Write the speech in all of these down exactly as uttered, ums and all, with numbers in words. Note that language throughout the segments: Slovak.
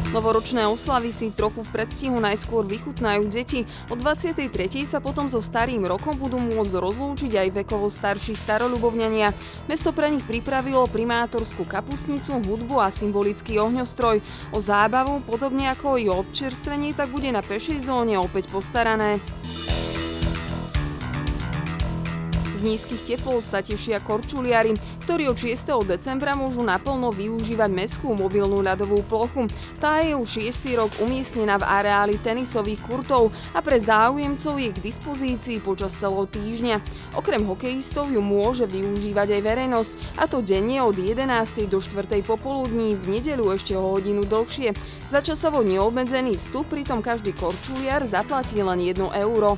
Novoročné oslavy si trochu v predstihu najskôr vychutnajú deti. O dvadsiatej tretej sa potom so starým rokom budú môcť rozlúčiť aj vekovo starší staroľubovňania. Mesto pre nich pripravilo primátorskú kapustnicu, hudbu a symbolický ohňostroj. O zábavu, podobne ako i o občerstvenie, tak bude na pešej zóne opäť postarané. Z nízkych teplov sa tešia korčuliari, ktorí od šiesteho decembra môžu naplno využívať mestskú mobilnú ľadovú plochu. Tá je už šiesty rok umiestnená v areáli tenisových kurtov a pre záujemcov je k dispozícii počas celého týždňa. Okrem hokejistov ju môže využívať aj verejnosť, a to denne od jedenástej do štvrtej popoludní, v nedeľu ešte o hodinu dlhšie. Za časovo neobmedzený vstup pritom každý korčuliar zaplatí len jedno euro.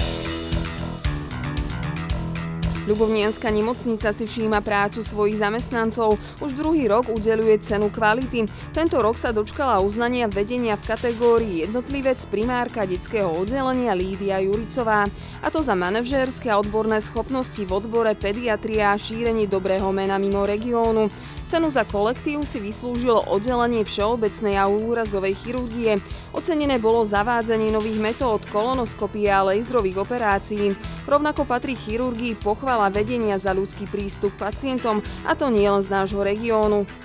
Ľubovnianska nemocnica si všíma prácu svojich zamestnancov. Už druhý rok udeľuje cenu kvality. Tento rok sa dočkala uznania vedenia v kategórii jednotlivec primárka detského oddelenia Lídia Juricová. A to za manažérske a odborné schopnosti v odbore pediatria a šírenie dobrého mena mimo regiónu. Cenu za kolektív si vyslúžilo oddelenie všeobecnej a úrazovej chirurgie. Ocenené bolo zavádzanie nových metód kolonoskopie a laserových operácií. Rovnako patrí chirurgii pochvala vedenia za ľudský prístup k pacientom, a to nielen z nášho regiónu.